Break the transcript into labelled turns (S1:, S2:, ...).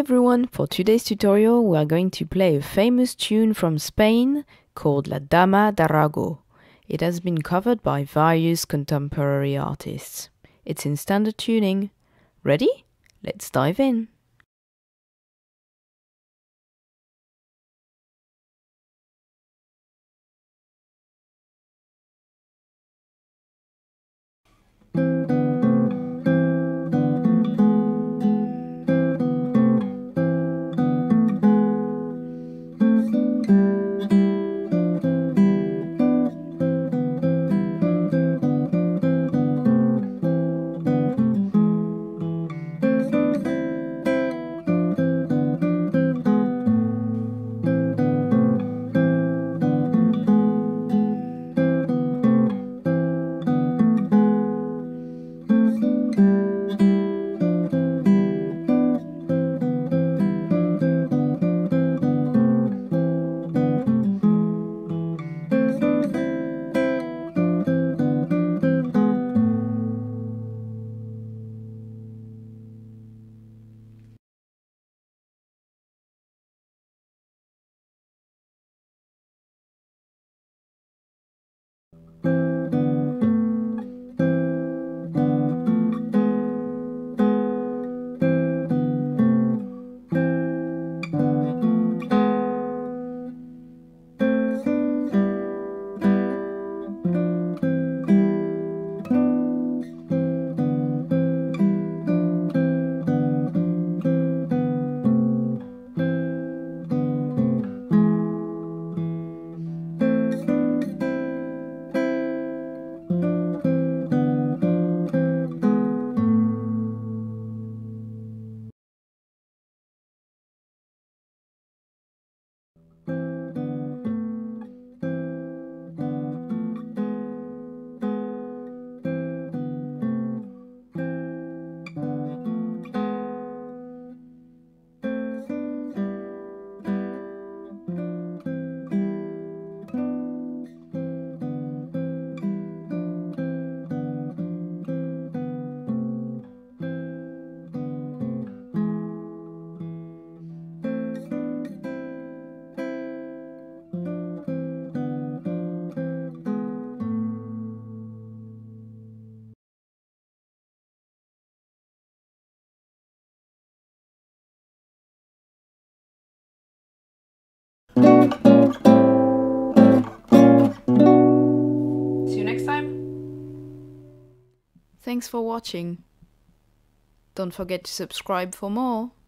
S1: everyone, for today's tutorial we are going to play a famous tune from Spain called La Dama d'Arago. It has been covered by various contemporary artists. It's in standard tuning. Ready? Let's dive in.
S2: See you next time.
S1: Thanks for watching. Don't forget to subscribe for more.